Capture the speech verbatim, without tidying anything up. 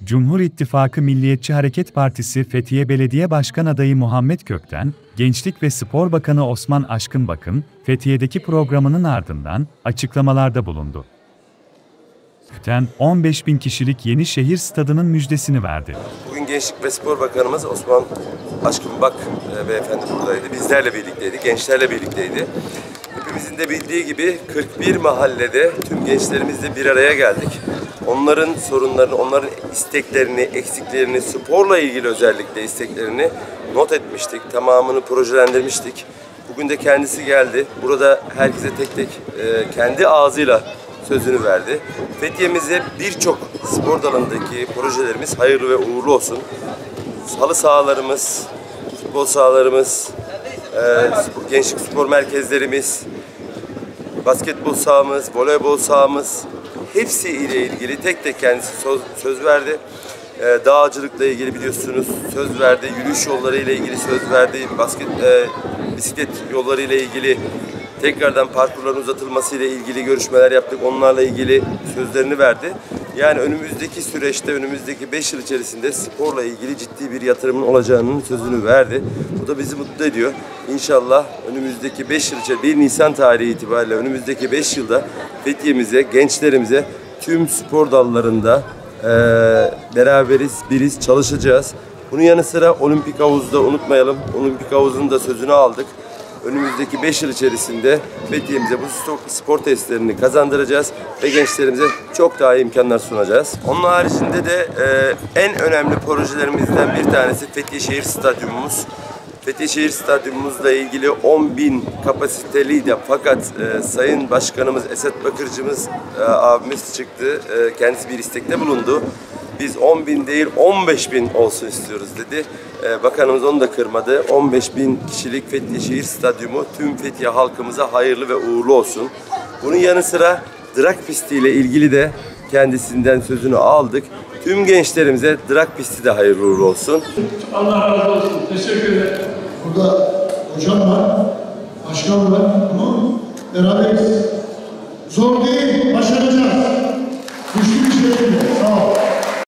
Cumhur İttifakı Milliyetçi Hareket Partisi Fethiye Belediye Başkan Adayı Muhammed Kökten, Gençlik ve Spor Bakanı Osman Aşkınbak'ın Fethiye'deki programının ardından açıklamalarda bulundu. Kökten, on beş bin kişilik Yenişehir Stadı'nın müjdesini verdi. Bugün Gençlik ve Spor Bakanımız Osman Aşkınbak e, beyefendi buradaydı. Bizlerle birlikteydi, gençlerle birlikteydi. Hepimizin de bildiği gibi kırk bir mahallede tüm gençlerimizle bir araya geldik. Onların sorunlarını, onların isteklerini, eksiklerini, sporla ilgili özellikle isteklerini not etmiştik. Tamamını projelendirmiştik. Bugün de kendisi geldi. Burada herkese tek tek e, kendi ağzıyla sözünü verdi. Fethiye'mize birçok spor dalındaki projelerimiz hayırlı ve uğurlu olsun. Halı sahalarımız, futbol sahalarımız, e, gençlik spor merkezlerimiz, basketbol sahamız, voleybol sahamız, hepsi ile ilgili tek tek kendisi söz, söz verdi. E, dağcılıkla ilgili biliyorsunuz söz verdi. Yürüyüş yolları ile ilgili söz verdi. Basket, e, bisiklet yolları ile ilgili tekrardan parkurların uzatılması ile ilgili görüşmeler yaptık. Onlarla ilgili sözlerini verdi. Yani önümüzdeki süreçte, önümüzdeki beş yıl içerisinde sporla ilgili ciddi bir yatırımın olacağının sözünü verdi. Bu da bizi mutlu ediyor. İnşallah önümüzdeki beş yıl içerisinde, bir Nisan tarihi itibariyle önümüzdeki beş yılda Fethiye'mize, gençlerimize tüm spor dallarında e, beraberiz, biriz, çalışacağız. Bunun yanı sıra olimpik havuzda unutmayalım. Olimpik havuzun da sözünü aldık. Önümüzdeki beş yıl içerisinde Fethiye'mize bu spor testlerini kazandıracağız ve gençlerimize çok daha iyi imkanlar sunacağız. Onun haricinde de e, en önemli projelerimizden bir tanesi Fethiye Şehir Stadyumumuz. Fethiye Şehir Stadyumumuzla ilgili on bin kapasiteliydi fakat e, Sayın Başkanımız Esat Bakırcımız e, abimiz çıktı. E, kendisi bir istekte bulundu. Biz on bin değil on beş bin olsun istiyoruz dedi. Ee, bakanımız onu da kırmadı. on beş bin kişilik Fethiye Şehir Stadyumu tüm Fethiye halkımıza hayırlı ve uğurlu olsun. Bunun yanı sıra drag pistiyle ilgili de kendisinden sözünü aldık. Tüm gençlerimize drag pisti de hayırlı uğurlu olsun. Allah razı olsun. Teşekkür ederim. Burada hocam var, başkan var ama beraberiz.